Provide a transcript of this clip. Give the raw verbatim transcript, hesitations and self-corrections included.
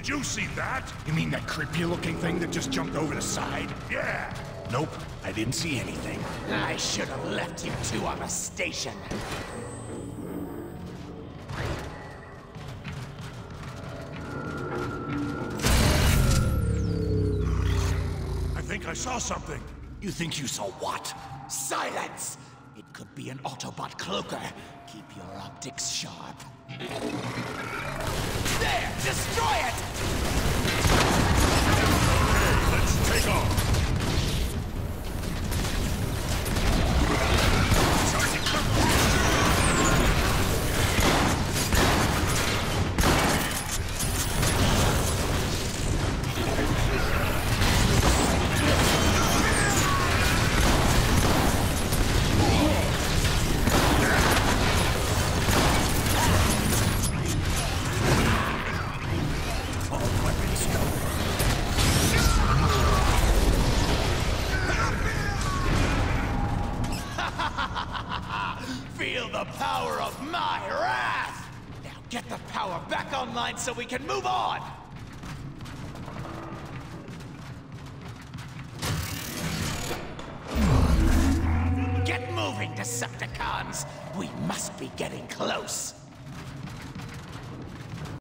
Did you see that? You mean that creepy-looking thing that just jumped over the side? Yeah. Nope, I didn't see anything. I should have left you two on the station. I think I saw something. You think you saw what? Silence! It could be an Autobot cloaker. Keep your optics sharp. There! Destroy it! Okay, let's take off. Feel the power of my wrath! Now get the power back online so we can move on! Get moving, Decepticons! We must be getting close!